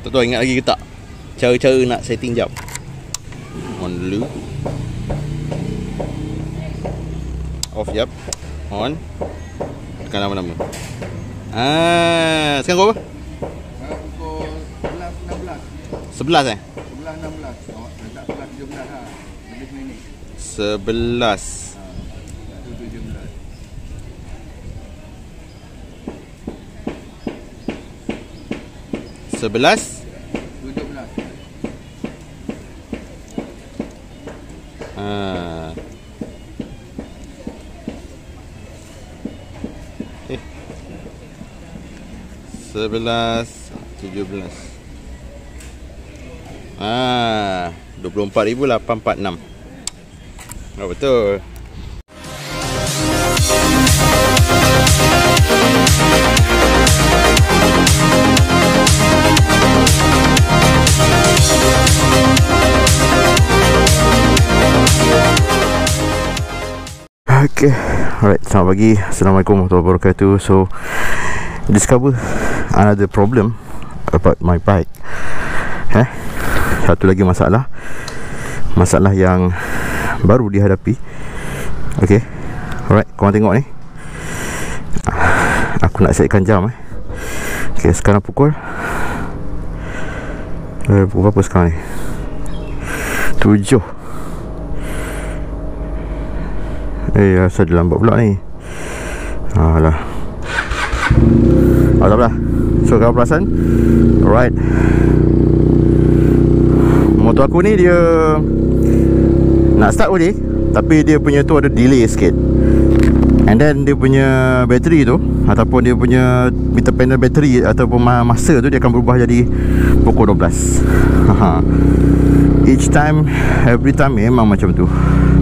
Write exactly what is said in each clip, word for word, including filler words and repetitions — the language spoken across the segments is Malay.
Tak tahu ingat lagi ke tak cara-cara nak setting jam. On dulu. Off jap. On. Tekan lama-lama. Ah, sekarang kau apa? Pukul sebelas enam belas. sebelas eh? sebelas enam belas. Oh, tak sebelas tujuh belas lah. Lebih minit. sebelas. Ha, tujuh belas. sebelas. tujuh belas. Ah. Eh. sebelas, tujuh belas. Ah, dua puluh empat ribu lapan ratus empat puluh enam. Oh, betul. Okay, alright, selamat pagi. Assalamualaikum warahmatullahi wabarakatuh. So, discover another problem about my bike. Eh, satu lagi masalah. Masalah yang baru dihadapi. Okay, alright, korang tengok ni. Aku nak setkan jam eh. Okay, sekarang pukul eh, Pukul berapa sekarang ni? Tujuh. Eh, asal dia lambat pula ni. Alah. Ah, tak apa. So, kalau perasan, alright, motor aku ni dia nak start boleh, tapi dia punya tu ada delay sikit. And then dia punya bateri tu, ataupun dia punya meter panel bateri ataupun masa tu, dia akan berubah jadi pukul dua belas. Each time, every time memang macam tu.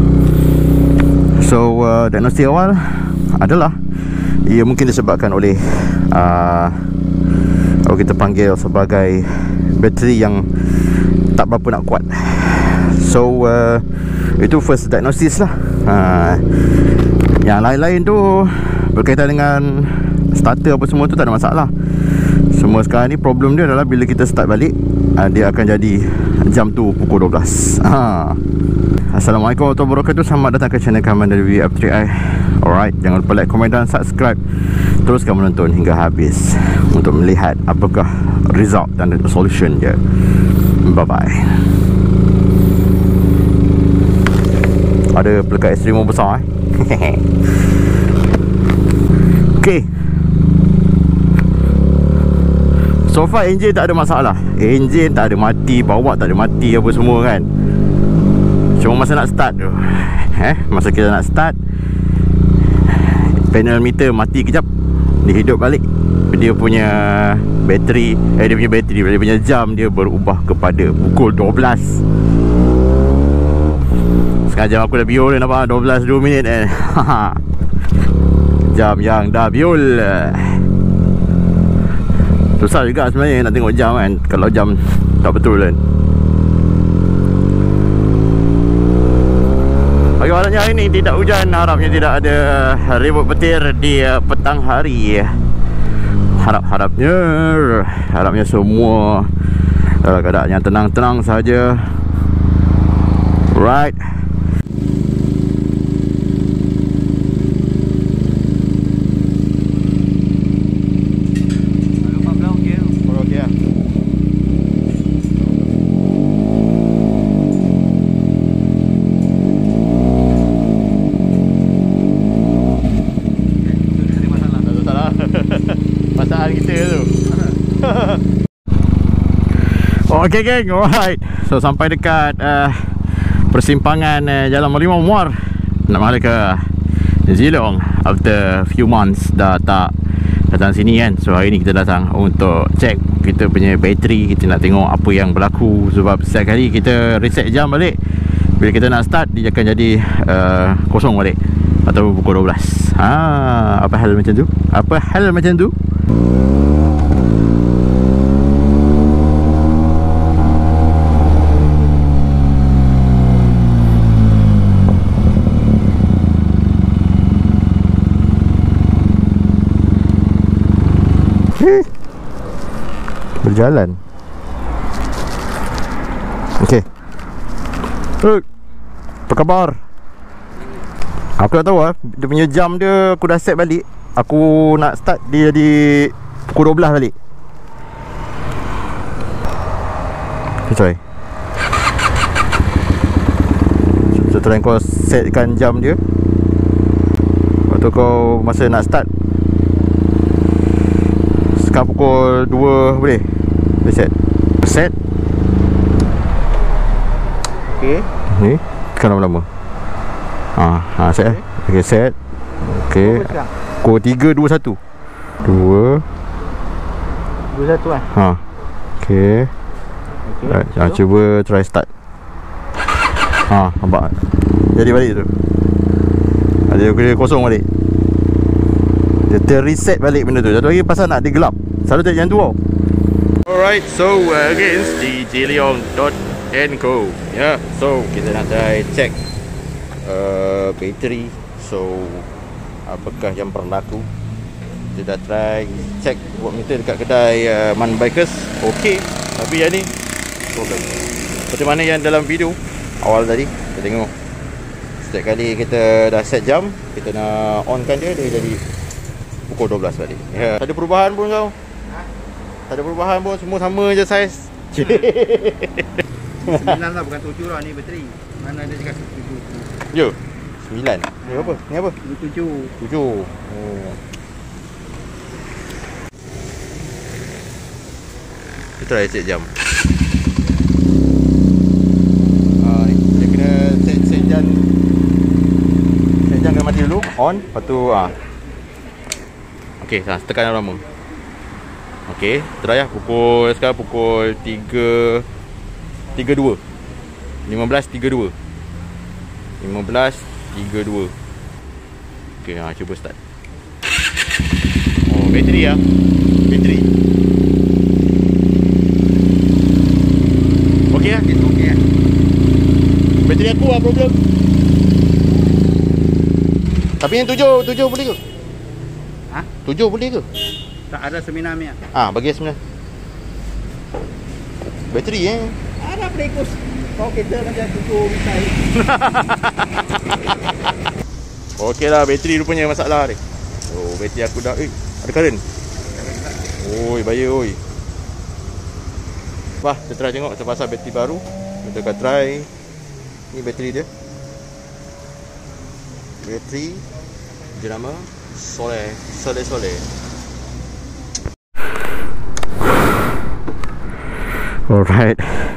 So, uh, diagnosis awal adalah ia mungkin disebabkan oleh uh, kalau kita panggil sebagai bateri yang tak berapa nak kuat. So, uh, itu first diagnosis lah. uh, Yang lain-lain tu berkaitan dengan starter apa semua tu tak ada masalah. Semua sekarang ni problem dia adalah bila kita start balik, uh, dia akan jadi jam tu pukul dua belas. ha. Assalamualaikum warahmatullahi wabarakatuh. Selamat datang ke channel kami dari V F three i. Alright, jangan lupa like, komen dan subscribe. Teruskan menonton hingga habis untuk melihat apakah result dan solution dia. Bye bye. Ada pelekat ekstrim besar eh. Okay, so far enjin tak ada masalah. Enjin tak ada mati, bawa tak ada mati apa semua kan. Cuma masa nak start tu, eh, masa kita nak start, panel meter mati kejap, dia hidup balik. Dia punya bateri, eh dia punya bateri, dia punya jam dia berubah kepada pukul dua belas. Sekarang jam aku dah biol dah, nampak dua belas dua minit eh. Jam yang dah biol. Susah juga sebenarnya nak tengok jam kan, kalau jam tak betul kan. Bagi malamnya hari ni tidak hujan, harapnya tidak ada ribut petir di petang hari. Harap-harapnya Harapnya semua dalam keadaan yang tenang-tenang saja. Right. Okay geng, alright. So sampai dekat uh, persimpangan uh, Jalan Merlimau Muar nak balik ke Zilong. After few months dah tak datang sini kan. So hari ni kita datang untuk check kita punya bateri. Kita nak tengok apa yang berlaku. Sebab setiap kali kita reset jam balik, bila kita nak start, dia akan jadi uh, kosong balik atau pukul dua belas. Ha, apa hal macam tu? Apa hal macam tu? Berjalan. Okay. Hey, apa khabar? Aku nak tahu lah, dia punya jam dia aku dah set balik. Aku nak start dia jadi pukul dua belas balik. Okay, try. So, try kau setkan jam dia. Waktu kau masa nak start, sekarang pukul dua boleh? Boleh set? Set. Okay. Ni, tekan lama-lama. Ha, ha set eh. Okay, set. Okay. Pukul tiga, dua, satu. dua dua satu kan? Ha. Okay. Okay. Right, ha, cuba try start. Ha, nampak? Jadi balik tu. Dia kena kosong balik. Dia ter-reset balik benda tu. Satu lagi pasal nak dia gelap. Selalu tak macam tu tau. Alright, so uh, against the Jiliong dot and co. Ya, yeah, so kita nak try check uh, bateri. So apakah yang berlaku? Kita dah try check voltmeter dekat kedai uh, Man Bikers. Okey, tapi yang ni problem. Seperti mana yang dalam video awal tadi kita tengok, setiap kali kita dah set jam, kita nak onkan dia, dia jadi pukul dua belas balik. Ya, yeah. Tak ada perubahan pun kau. Ha? Tak ada perubahan pun, semua sama je saiz. Sembilan lah, bukan tujuh lah ni bateri. Mana ada cakap tujuh. Ya, sembilan. Ni apa? Ni apa? Ini tujuh. Tujuh. Oh. Kita try set jam. Ah, ni. Dia kena set, set jam. Set jam kena mati dulu. On. Lepas tu ah. Okey, dah tekan lama. Okey, try lah. Pukul, sekarang pukul tiga tiga dua. lima belas tiga dua. lima belas tiga dua. Okey, ha, cuba start. Oh, bateri ah. Bateri. Okey ah, okey ah. Bateri aku ah problem. Tapi yang tujuh, tujuh boleh ke? Ha? Tujuh boleh ke? Tak ada sembilan ni ah. Ah, bagi sembilan. Bateri eh. Ada pelekos. Kau kita macam tujuh misal. Okey lah, bateri rupanya masalah ni. Oh, bateri aku dah, eh, ada current. Oi, bahaya oi. Wah, kita try tengok, kita pasang bateri baru. Kita akan try. Ni bateri dia. Bateri jenama Soleh, Soleh Soleh. Alright.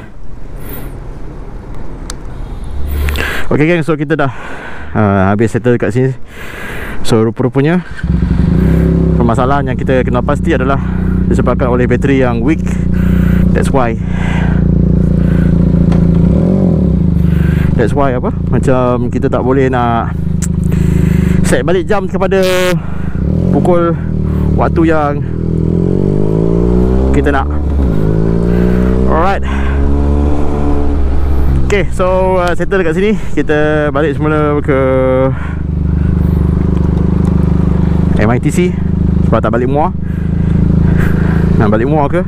Okay gang, so kita dah uh, habis settle kat sini. So rupa-rupanya permasalahan yang kita kenal pasti adalah disebabkan oleh bateri yang weak. That's why That's why apa? Macam kita tak boleh nak set balik jam kepada pukul waktu yang kita nak. Alright. Okay, so uh, settle dekat sini. Kita balik semula ke M I T C sebab tak balik Muar. Nak balik Muar ke?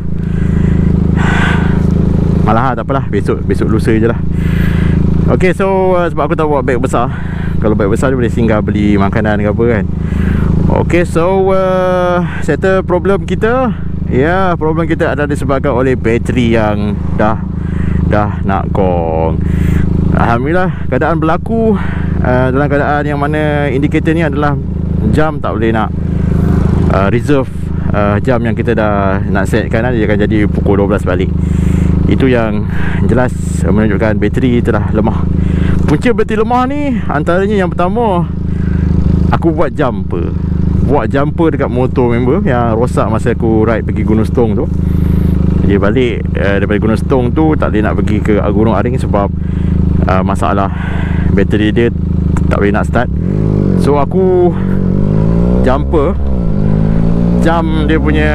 Malah tak apalah, besok besok lusa je lah. Okay, so uh, sebab aku tak bawa beg besar. Kalau beg besar dia boleh singgah beli makanan ke apa kan. Okay, so uh, settle problem kita. Ya, problem kita adalah disebabkan oleh bateri yang dah dah nak gong. Alhamdulillah keadaan berlaku uh, dalam keadaan yang mana indikator ni adalah jam tak boleh nak uh, reserve uh, jam yang kita dah nak setkan, dia akan jadi pukul dua belas balik. Itu yang jelas menunjukkan bateri telah lemah. Punca bateri lemah ni antaranya yang pertama, aku buat jumper Buat jumper dekat motor member yang rosak masa aku ride pergi Gunung Setong tu. Dia balik uh, daripada Gunung Setong tu tak boleh nak pergi ke Gunung Aring sebab uh, masalah bateri dia tak boleh nak start. So aku jumper jam dia punya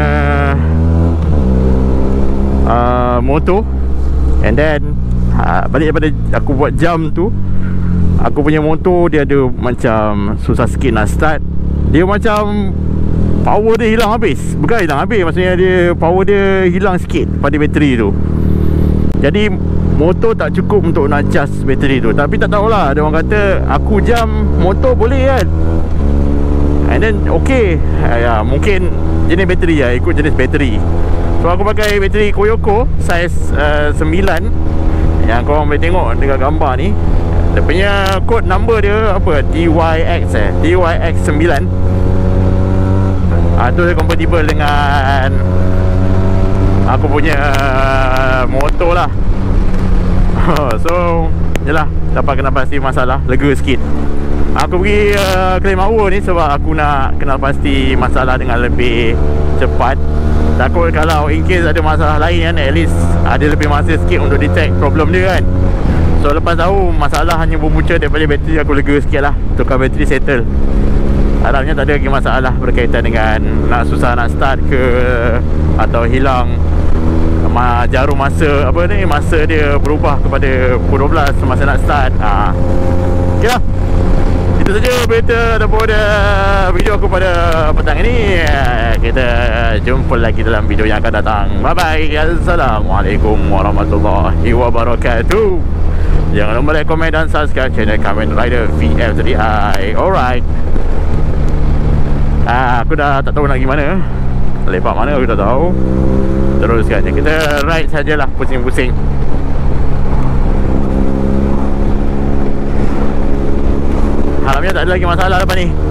uh, motor. And then uh, balik daripada aku buat jam tu, aku punya motor dia ada macam susah sikit nak start. Dia macam power dia hilang habis. Bukan hilang habis, maksudnya dia power dia hilang sikit pada bateri tu. Jadi motor tak cukup untuk nak charge bateri tu. Tapi tak tahulah, ada orang kata aku jam motor boleh kan. And then okay, ya, mungkin jenis bateri ya, ikut jenis bateri. So aku pakai bateri Koyoko saiz uh, sembilan. Yang korang boleh tengok dekat gambar ni. Dia punya code number dia apa, T Y X eh T Y X sembilan. Ah, tu dia compatible dengan aku punya motor lah. So yelah, dapat kenal pasti masalah, lega sikit. Aku pergi uh, claim hour ni sebab aku nak kenal pasti masalah dengan lebih cepat. Takut kalau in case ada masalah lain kan, at least ada lebih masa sikit untuk detect problem dia kan. So lepas tahu masalah hanya berpunca daripada bateri, aku lega sikit lah. Tukar bateri settle. Harapnya tak ada lagi masalah berkaitan dengan nak susah nak start ke, atau hilang Ma, jarum masa apa ni, masa dia berubah kepada pukul dua belas masa nak start. ha. Ok lah, itu saja berita ataupun uh, video aku pada petang ini. Kita jumpa lagi dalam video yang akan datang. Bye bye. Assalamualaikum warahmatullahi wabarakatuh. Jangan lupa like, komen dan subscribe channel Kamen Rider V F tiga I. Alright. ah, Aku dah tak tahu nak pergi mana, lepak mana aku tak tahu. Teruskan je, kita ride sajalah, pusing-pusing. Harapnya tak ada lagi masalah lepas ni.